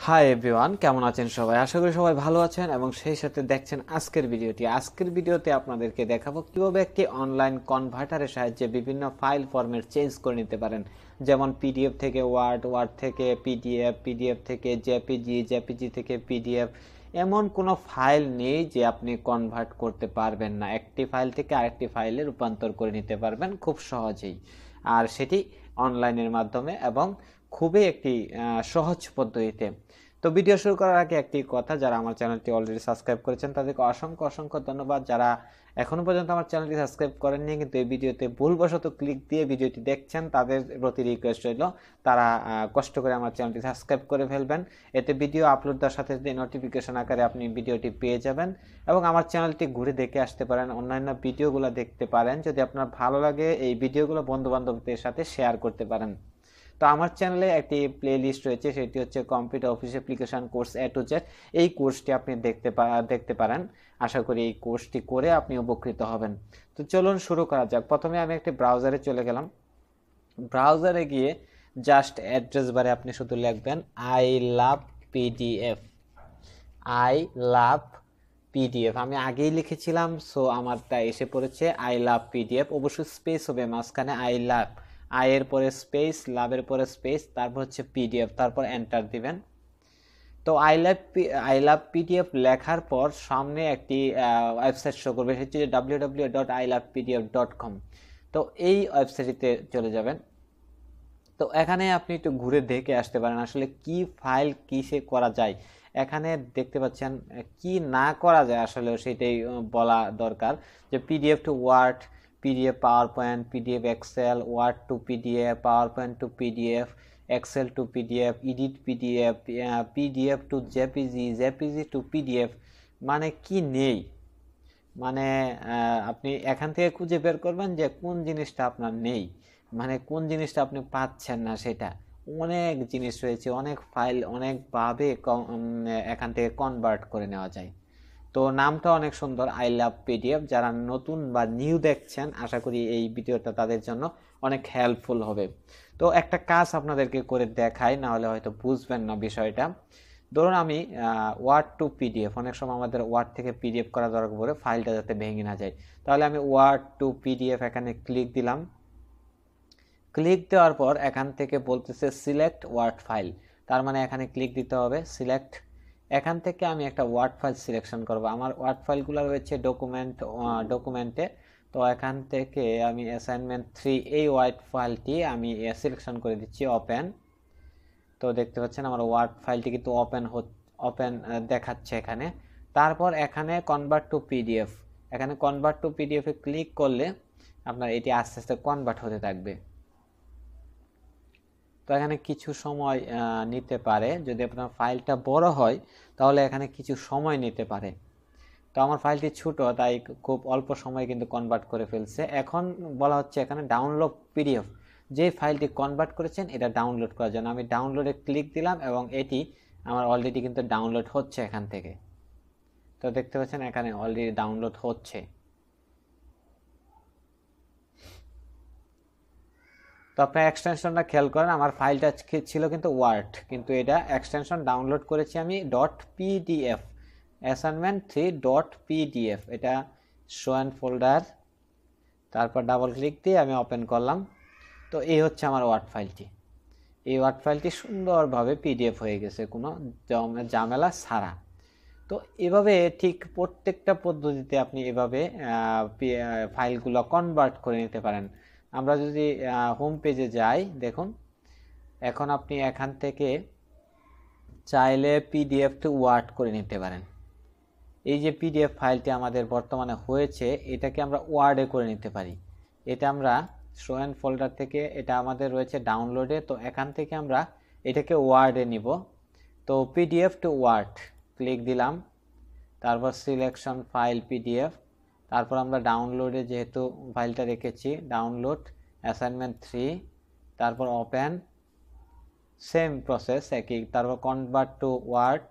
Hi everyone, কেমন আছেন সবাই? আশা করি সবাই ভালো আছেন এবং সেই সাথে দেখছেন আজকের ভিডিওটি। আজকের ভিডিওতে আপনাদেরকে দেখাবো কিভাবে একটি অনলাইন কনভার্টারের সাহায্যে বিভিন্ন ফাইল ফরম্যাট চেঞ্জ করে নিতে পারেন। যেমন পিডিএফ থেকে ওয়ার্ড, ওয়ার্ড থেকে পিডিএফ, পিডিএফ থেকে জেপিজি, জেপিজি থেকে পিডিএফ। এমন কোনো ফাইল নেই যে আপনি কনভার্ট করতে পারবেন না। একটি ফাইল থেকে আরেকটি ফাইলে রূপান্তর করে নিতে পারবেন খুব সহজেই, আর সেটি অনলাইনের মাধ্যমে এবং খুবই একটি সহজ পদ্ধতিতে। তো ভিডিও শুরু করার আগে একটি কথা, যারা আমার চ্যানেলটি অলরেডি সাবস্ক্রাইব করেছেন তাদেরকে অসংখ্য অসংখ্য ধন্যবাদ। যারা এখনো পর্যন্ত আমার চ্যানেলটি সাবস্ক্রাইব করেননি কিন্তু এই ভিডিওতে ভুলবশত ক্লিক দিয়ে ভিডিওটি দেখছেন, তাদের প্রতি রিকোয়েস্ট রইল তারা কষ্ট করে আমার চ্যানেলটি সাবস্ক্রাইব করে ফেলবেন। এতে ভিডিও আপলোড দেওয়ার সাথে সাথে নোটিফিকেশন আকারে আপনি ভিডিওটি পেয়ে যাবেন এবং আমার চ্যানেলটি ঘুরে দেখে আসতে পারেন, অন্যান্য ভিডিওগুলো দেখতে পারেন। যদি আপনার ভালো লাগে এই ভিডিওগুলো বন্ধু বান্ধবদের সাথে শেয়ার করতে পারেন। তো আমার চ্যানেলে একটি প্লে লিস্ট রয়েছে, সেটি হচ্ছে computer office application course A to Z। এই কোর্সটি আপনি দেখতে পারেন। আশা করি এই কোর্সটি করে আপনি উপকৃত হবেন। তো চলুন শুরু করা যাক। প্রথমে আমি একটি ব্রাউজারে চলে গেলাম। ব্রাউজারে গিয়ে জাস্ট অ্যাড্রেস বারে আপনি শুধু লিখবেন I love PDF. I love PDF আমি আগেই লিখেছিলাম, সো আমারটা এসে পড়েছে আই লাভ পিডিএফ। অবশ্যই স্পেস হবে মাঝখানে, আই লাভ, আয়ের পরে স্পেস, লাভের পরে স্পেস, তারপর হচ্ছে পিডিএফ, তারপর এন্টার দিবেন। তো আই লাভ পিডিএফ লেখার পর সামনে একটি ওয়েবসাইট শো করবে, সেটি হচ্ছে www.ilovepdf.com। তো এই ওয়েবসাইটে চলে যাবেন। তো এখানে আপনি একটু ঘুরে দেখে আসতে পারেন আসলে কি ফাইল কিসে করা যায়। এখানে দেখতে পাচ্ছেন কি না করা যায় আসলে সেটাই বলা দরকার, যে PDF to word, PDF power point, PDF excel, word to PDF, power point to PDF, excel to PDF, edit PDF, PDF to JPG, JPG to PDF. মানে কি নেই, মানে আপনি এখান থেকে খুঁজে বের করবেন যে কোন জিনিসটা আপনার নেই, মানে কোন জিনিসটা আপনি পাচ্ছেন না। সেটা অনেক জিনিস রয়েছে, অনেক ফাইল অনেকভাবে এখান থেকে কনভার্ট করে নেওয়া যায়। তো নামটা অনেক সুন্দর, আই লাভ পিডিএফ। যারা নতুন বা নিউ দেখছেন আশা করি এই ভিডিওটা তাদের জন্য অনেক হেল্পফুল হবে। তো একটা কাজ আপনাদেরকে করে দেখাই, না হলে হয়তো বুঝবেন না বিষয়টা। ধরুন আমি ওয়ার্ড টু পিডিএফ, অনেক সময় আমাদের ওয়ার্ড থেকে পিডিএফ করা দরকার পড়ে, ফাইলটা যাতে ভেঙে না যায়। তাহলে আমি ওয়ার্ড টু পিডিএফ এখানে ক্লিক দিলাম। ক্লিক দেওয়ার পর এখান থেকে বলতেছে সিলেক্ট ওয়ার্ড ফাইল, তার মানে এখানে ক্লিক দিতে হবে সিলেক্ট। এখান থেকে আমি একটা ওয়ার্ড ফাইল সিলেকশন করব। আমার ওয়ার্ড ফাইলগুলো রয়েছে ডকুমেন্টে। তো এখান থেকে আমি অ্যাসাইনমেন্ট 3 এই ওয়ার্ড ফাইলটি আমি সিলেকশন করে দিচ্ছি, ওপেন। তো দেখতে পাচ্ছেন আমার ওয়ার্ড ফাইলটি কিন্তু ওপেন দেখাচ্ছে এখানে। তারপর এখানে কনভার্ট টু পিডিএফ, এখানে কনভার্ট টু পিডিএফ এ ক্লিক করলে আপনার এটি আস্তে আস্তে কনভার্ট হতে থাকবে। তো এখানে কিছু সময় নিতে পারে, যদি আপনার ফাইলটা বড় হয় তাহলে এখানে কিছু সময় নিতে পারে। তো আমার ফাইলটি ছোট, তাই খুব অল্প সময়ে কিন্তু কনভার্ট করে ফেলছে। এখন বলা হচ্ছে এখানে ডাউনলোড পিডিএফ, যে ফাইলটি কনভার্ট করেছেন এটা ডাউনলোড করার জন্য আমি ডাউনলোডে ক্লিক দিলাম এবং এটি আমার অলরেডি কিন্তু ডাউনলোড হচ্ছে এখান থেকে। তো দেখতে পাচ্ছেন এখানে অলরেডি ডাউনলোড হচ্ছে। তো আপনার এক্সটেনশনটা খেয়াল করেন, আমার ফাইলটা ছিল কিন্তু ওয়ার্ড, কিন্তু এটা এক্সটেনশন ডাউনলোড করেছি আমি dot PDF, assignment 3 dot PDF. এটা শো অ্যান্ড ফোল্ডার, তারপর ডাবল ক্লিক দিয়ে আমি ওপেন করলাম। তো এই হচ্ছে আমার ওয়ার্ড ফাইলটি। এই ওয়ার্ড ফাইলটি সুন্দরভাবে পিডিএফ হয়ে গেছে কোনো ঝামেলা ছাড়া। তো এভাবে ঠিক প্রত্যেকটা পদ্ধতিতে আপনি এভাবে ফাইলগুলো কনভার্ট করে নিতে পারেন। আমরা যদি হোম পেজে যাই, দেখুন এখন আপনি এখান থেকে চাইলে পিডিএফ টু ওয়ার্ড করে নিতে পারেন। এই যে পিডিএফ ফাইলটি আমাদের বর্তমানে হয়েছে এটাকে আমরা ওয়ার্ডে করে নিতে পারি। এটা আমরা শো অ্যান্ড ফোল্ডার থেকে, এটা আমাদের রয়েছে ডাউনলোডে, তো এখান থেকে আমরা এটাকে ওয়ার্ডে নিব। তো পিডিএফ টু ওয়ার্ড ক্লিক দিলাম, তারপর সিলেকশন ফাইল পিডিএফ, তারপর আমরা ডাউনলোডে যেহেতু ফাইলটা রেখেছি ডাউনলোড অ্যাসাইনমেন্ট 3, তারপর ওপেন, সেম প্রসেস একই, তারপর কনভার্ট টু ওয়ার্ড।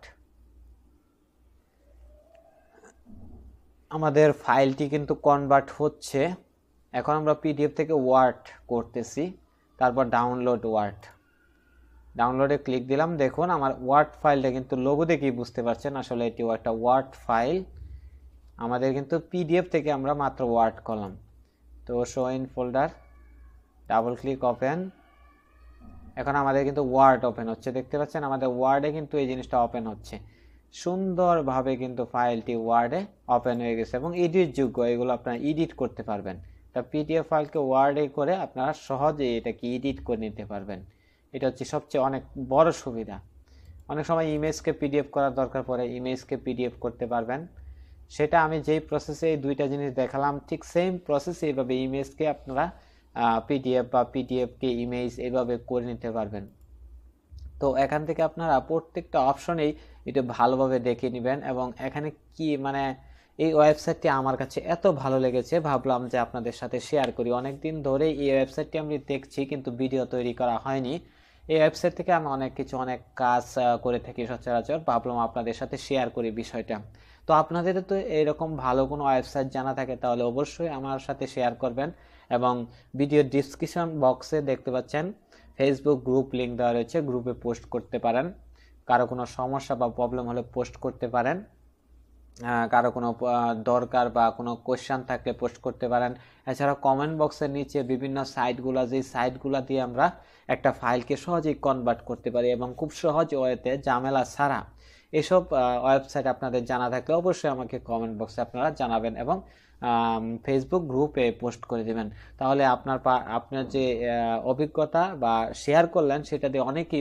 আমাদের ফাইলটি কিন্তু কনভার্ট হচ্ছে। এখন আমরা পিডিএফ থেকে ওয়ার্ড করতেছি, তারপর ডাউনলোড ওয়ার্ড, ডাউনলোডে ক্লিক দিলাম। দেখুন আমার ওয়ার্ড ফাইলটা কিন্তু লোগো দেখেই বুঝতে পারছেন আসলে এটিও একটা ওয়ার্ড ফাইল। আমাদের কিন্তু পিডিএফ থেকে আমরা মাত্র ওয়ার্ড করলাম। তো show in folder, double click open. এখন আমাদের কিন্তু ওয়ার্ড ওপেন হচ্ছে, দেখতে পাচ্ছেন আমাদের ওয়ার্ডে কিন্তু এই জিনিসটা ওপেন হচ্ছে। সুন্দরভাবে কিন্তু ফাইলটি ওয়ার্ডে ওপেন হয়ে গেছে এবং এডিট যোগ্য, এগুলো আপনারা এডিট করতে পারবেন। তা পিডিএফ ফাইলকে ওয়ার্ডে করে আপনারা সহজেই এটাকে এডিট করে নিতে পারবেন। এটা হচ্ছে সবচেয়ে অনেক বড় সুবিধা। অনেক সময় ইমেজকে পিডিএফ করার দরকার পড়ে, ইমেজকে পিডিএফ করতে পারবেন। সেটা আমি যেই প্রসেসে এই দুইটা জিনিস দেখালাম ঠিক সেম প্রসেসে এইভাবে ইমেজকে আপনারা পিডিএফ বা পিডিএফকে ইমেজ এইভাবে করে নিতে পারবেন। তো এখান থেকে আপনারা প্রত্যেকটা অপশনেই এটা ভালোভাবে দেখে নেবেন। এবং এখানে কি মানে এই ওয়েবসাইটটি আমার কাছে এত ভালো লেগেছে, ভাবলাম যে আপনাদের সাথে শেয়ার করি। অনেকদিন ধরেই এই ওয়েবসাইটটি আমি দেখছি কিন্তু ভিডিও তৈরি করা হয়নি। এই ওয়েবসাইট থেকে আমি অনেক কাজ করে থাকি সচরাচর, ভাবলাম আপনাদের সাথে শেয়ার করি বিষয়টা। তো আপনাদের তো এরকম ভালো কোনো ওয়েবসাইট জানা থাকে তাহলে অবশ্যই আমার সাথে শেয়ার করবেন। এবং ভিডিও ডিসক্রিপশন বক্সে দেখতে পাচ্ছেন ফেসবুক গ্রুপ লিঙ্ক দেওয়া রয়েছে, গ্রুপে পোস্ট করতে পারেন। কারো কোনো সমস্যা বা প্রবলেম হলে পোস্ট করতে পারেন, কারো কোনো দরকার বা কোনো কোয়েশ্চেন থাকলে পোস্ট করতে পারেন। এছাড়া কমেন্ট বক্সের নিচে বিভিন্ন সাইটগুলো, যেই সাইটগুলো দিয়ে আমরা একটা ফাইলকে সহজেই কনভার্ট করতে পারি এবং খুব সহজ ওয়েতে ঝামেলা ছাড়া, এসব ওয়েবসাইট আপনাদের জানা থাকলে অবশ্যই আমাকে কমেন্ট বক্সে আপনারা জানাবেন এবং ফেসবুক গ্রুপে পোস্ট করে দেবেন। তাহলে আপনার যে অভিজ্ঞতা বা শেয়ার করলেন সেটা দিয়ে অনেকেই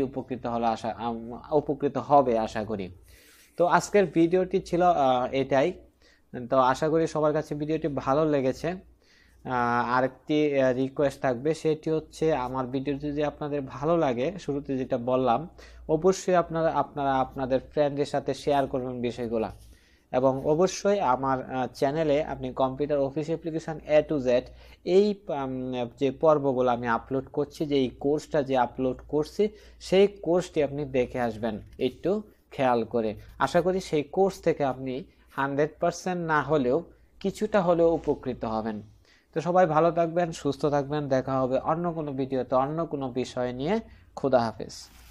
উপকৃত হবে আশা করি। তো আজকের ভিডিওটি ছিল এটাই। তো আশা করি সবার কাছে ভিডিওটি ভালো লেগেছে। আরেকটি রিকোয়েস্ট থাকবে, সেটি হচ্ছে আমার ভিডিওটি যদি আপনাদের ভালো লাগে, শুরুতে যেটা বললাম, অবশ্যই আপনারা আপনাদের ফ্রেন্ডদের সাথে শেয়ার করবেন বিষয়গুলো। এবং অবশ্যই আমার চ্যানেলে আপনি computer office application A to Z এই যে পর্বগুলো আমি আপলোড করছি, যে এই কোর্সটা যে আপলোড করছি সেই কোর্সটি আপনি দেখে আসবেন একটু খেয়াল করে। আশা করি সেই কোর্স থেকে আপনি 100% না হলেও কিছুটা হলেও উপকৃত হবেন। তো সবাই ভালো থাকবেন, সুস্থ থাকবেন। দেখা হবে অন্য কোনো ভিডিওতে অন্য কোনো বিষয় নিয়ে। খোদা হাফেজ।